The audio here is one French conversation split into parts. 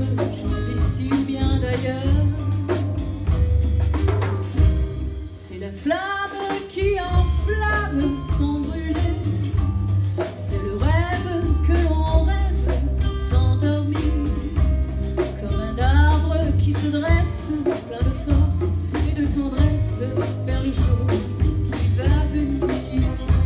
chanter si bien d'ailleurs. C'est la flamme qui enflamme sans brûler. C'est le rêve que l'on rêve sans dormir. Comme un arbre qui se dresse, plein de force et de tendresse, vers le jour qui va venir.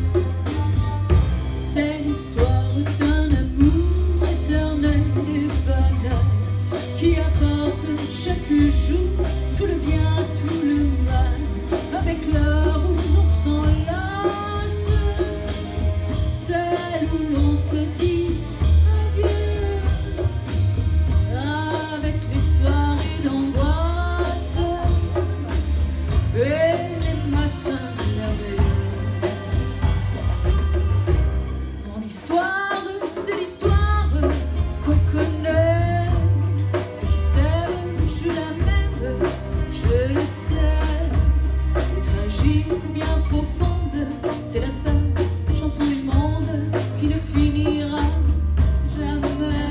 C'est l'histoire d'un amour éternel et banal qui apporte chaque jour tout le bien, tout le mal, avec l'heure où l'on s'enlace, celle où l'on se dit adieu, avec les soirées d'angoisse et les matins merveilleux. Mon histoire, c'est l'histoire qu'on connaît. Ceux qui s'aiment, je la même, je le sais. Et tragique ou bien profonde, c'est la seule chanson du monde qui ne finira jamais.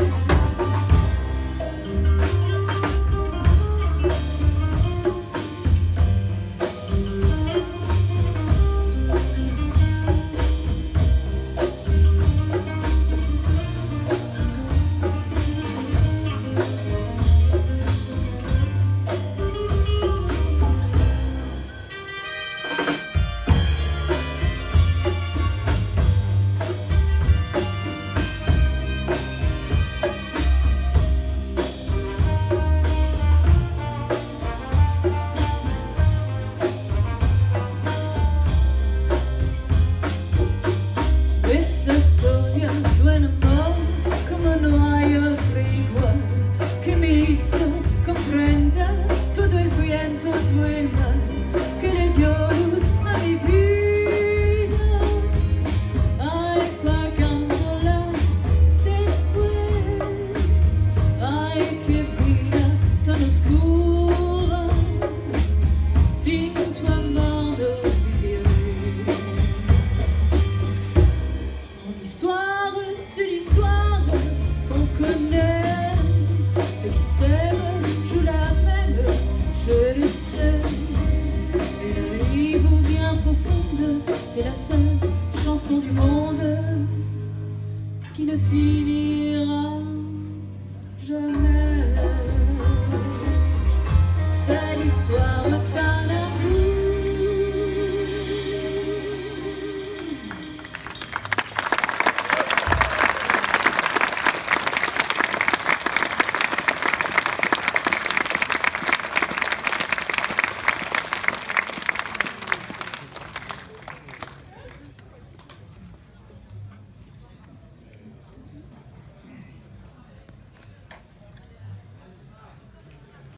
Questa storia di un amore come un noio frigual che mi hizo comprender todo el viento del mar que le dio luz a mi vida, ay, pagándola después, ay, qué vida tan oscura, sin tu amor no viviré. Mon histoire, c'est l'histoire qu'on connaît. Ceux qui s'aiment jouent la même, je le sais. Et le livre bien profonde, c'est la seule chanson du monde qui ne finit